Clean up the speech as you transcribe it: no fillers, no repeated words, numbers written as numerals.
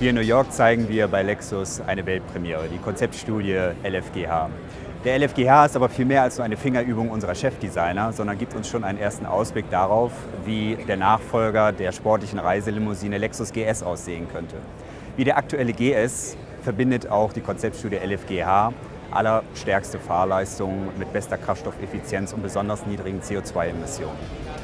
Hier in New York zeigen wir bei Lexus eine Weltpremiere, die Konzeptstudie LFGH. Der LFGH ist aber viel mehr als nur eine Fingerübung unserer Chefdesigner, sondern gibt uns schon einen ersten Ausblick darauf, wie der Nachfolger der sportlichen Reiselimousine Lexus GS aussehen könnte. Wie der aktuelle GS verbindet auch die Konzeptstudie LFGH allerstärkste Fahrleistungen mit bester Kraftstoffeffizienz und besonders niedrigen CO2-Emissionen.